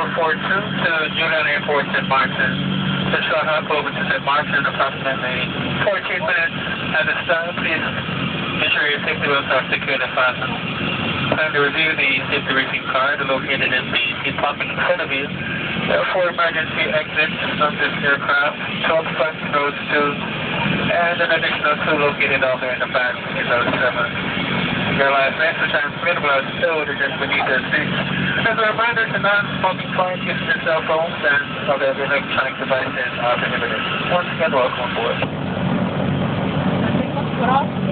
442 to Julian Airport, St. Martin. The short hop over to St. Martin, approximately 14 minutes at the start. Please ensure your safety belts are secured and fastened. Kindly review the safety rating card located in the seat pocket in front of you. There are 4 emergency exits from this aircraft, 12 front rows 2, and an additional 2 located out there in the back in row 7. Your life vest and transmittable are stowed just beneath the seat. As a reminder to non-smoking clients, use their cell phones and other electronic devices are prohibited. Once again, welcome aboard.